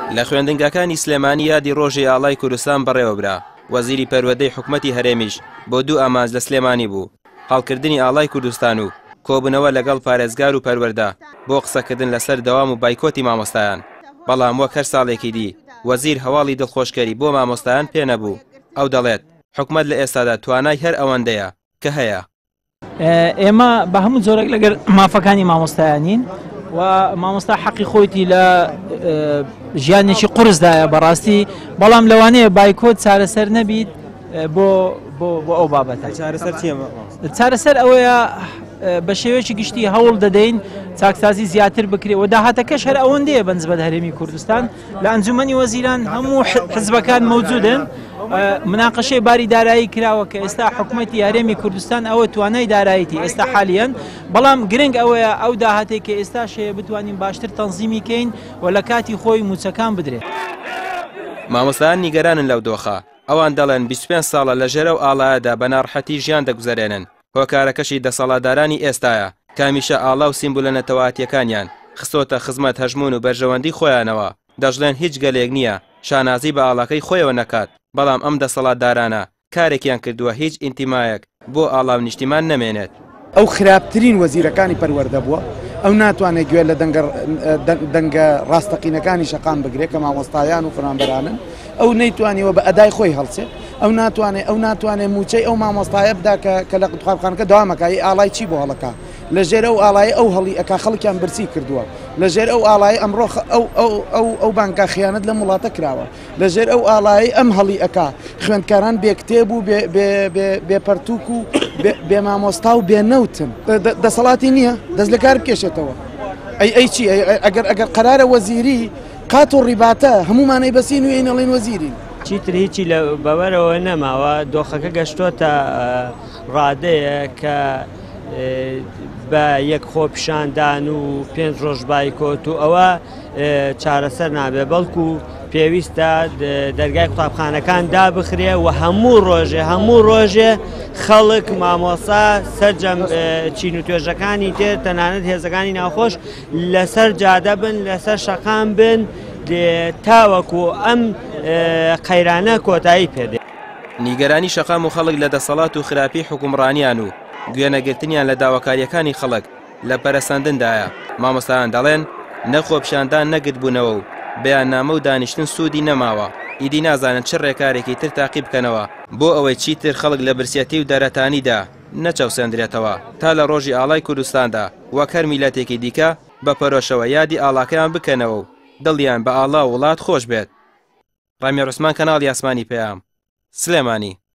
لە خوێندنگەکانی سلێمانی یادی ڕۆژی ئاڵای کوردستان بەڕێوەبرا. وەزیری پەروەردەی حکومەتی هەرێمیش بۆ 2 ئامانج لە سلێمانی بوو، هەڵکردنی ئاڵای کوردستان و کۆبوونەوە لەگەڵ پارێزگار و پەروەردە بۆ قسەکردن لەسەر دەوام و بایکۆتی مامۆستایان. بەڵام وەک هەر ساڵێکی دی وەزیر هەواڵی دڵخۆشکەری بۆ مامۆستایان پێ نەبوو. ئەو دەڵێت حکومەت لە ئێستادا توانای هەر ئەوەندەیە کە هەیە. ئێمە بە هەموو جۆرێک لەگەر مافەکانی مامۆستایانین و مامۆستا حەقی خۆیتی لە ژیانێکی قورسدایە بەڕاستی، بەڵام لەوانەیە بایکۆت چارەسەر نەبیت بۆ ئەو بابەتە. چارەسەر ئەوەیە بە شێوەیەکی گشتی هەوڵ دەدەین چاکسازی زیاتر بکرێت و داهاتەکەش هەر ئەوەندەیە بەنسبەت هەرێمی کوردستان. لە ئەنجومەنی وەزیران هەموو حزبەکان موجودن، مناقەشەی باری دارایی کراوە کە ئێستا حکوومەتی هەرێمی کوردستان ئەوە توانای داراییتی ئێستا حالیان، بەڵام گرنگ ئەوەیە ئەو داهاتێک کە ئێستا شەیە بتوانین باشتر تەنزیمی کەین و لە کاتی خۆی موچەکان بدرێت. مامۆستایان نیگەرانن لەو دۆخە. ئەوان دەڵێن 25 ساڵە لە ژێرە و ئاڵایەدا بە ناڕەحەتی ژیان دەگوزارێنن. هۆکارەکەشی دەسەڵاتدارانی ئێستایە کامیشە ئاڵا و سیمبولە نەتەواتیەکانیان خستۆتە خزمەت هەژمون و بەرژەوەندی خۆیانەوە. دەژڵێن هیچ گەلێک نییە شانازی بە ئاڵاکەی خۆیەوە نەکات، بەڵام ئەم دەسەڵاتدارانە کارێکیان کردووە هیچ ئینتیمایەک بۆ ئاڵاو نیشتیمان نەمێنێت. ئەو خراپترین وەزیرەکانی پەروەردە بووە، ئەو ناتوانێت گوێ لە دەنگە ڕاستەقینەکانی شەقام بگرێت کە مامۆستایان و فڕانبەرانن. ئەو نەیتوانیەوە بە ئەدای خۆی هەڵچێت، ئەو ناتوانێت موچەی ئەو مامۆستایە بدا کە لە قوتابخانەکە داوامەکەی ئاڵای چی بۆ هەڵەکە. لە ژێر ئەو ئاڵایە ئەو هەڵی ئەکا خەڵکیان برسی کردووە. لە ژێر ئەو ئاڵایە ئەمڕۆ ئەو بانکە خیانەت لە وڵاتە کراوە. لە ژێر ئەو ئاڵایی ئەم هەڵی ئەکا خوێندکاران بێکتێب و بێپەرتوک و بێ مامۆستا و بێنەوتن. دەسەڵاتی نییە دەست لە کار بکێشێتەوە. ئەی چی ئەگەر قەرارە وەزیری قات و ڕیباتە هەمومانەی بەسین و ئەڵێن وەزیرین. چیتر هیچی لە بەوەرەوە نەماوە. دۆخەکە گەشتۆتە ڕادەیە کە بە یەک خۆپیشاندان و 5 ڕۆژ بایکۆت و ئەوە چارەسەر نابێ، بەڵکو پێویستە دەرگای قوتابخانەکان دابخرێ و هەموو ڕۆژێ خەڵک مامۆسا سەرجەم چین و توێژەکانی تر تەنانەت هێزەکانی ناوخۆش لەسەر جادە بن، لەسەر شەقام بن تاوەکو ئەم قەیرانە کۆتایی پێدێ. نیگەرانی شەقام و خەڵک لە دەسەڵات و خراپی حکومڕانیان و گوێنەگرتنیان لە داواکاریەکانی خەڵک لە پەرەسەندندایە. مامۆستایان دەڵێن نەخۆپیشاندان نەگرتبوونەوە و بەیاننامە و دانیشتن سوودی نەماوە. ئیدی نازانن چ ڕێکارێکی تر تاقی بکەنەوە بۆ ئەوەی چیتر خەڵک لە برسێتی و دەرەتانیدا نەچەوسێندرێتەوە تا لە ڕۆژی ئاڵای کوردستاندا وەک هەر میلەتێکی دیکە بە پەرۆشەوە یادی ئاڵاکەیان بکەنەوە و دڵیان بە ئاڵا و وڵات خۆش بێت. ڕامێر عوسمان، کەناڵی ئاسمانی پێام، سلێمانی.